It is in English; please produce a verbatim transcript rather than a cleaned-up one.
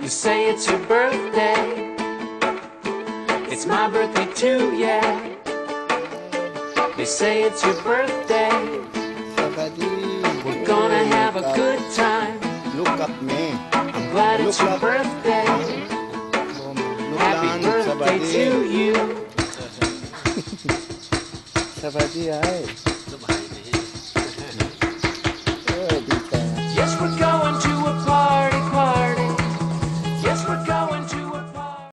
You say it's your birthday. It's my birthday too, yeah. They say it's your birthday. We're gonna have a good time. Look at me. I'm glad it's your birthday. Happy birthday to you. สวัสดีไอ้เออดีใจ Yes, we're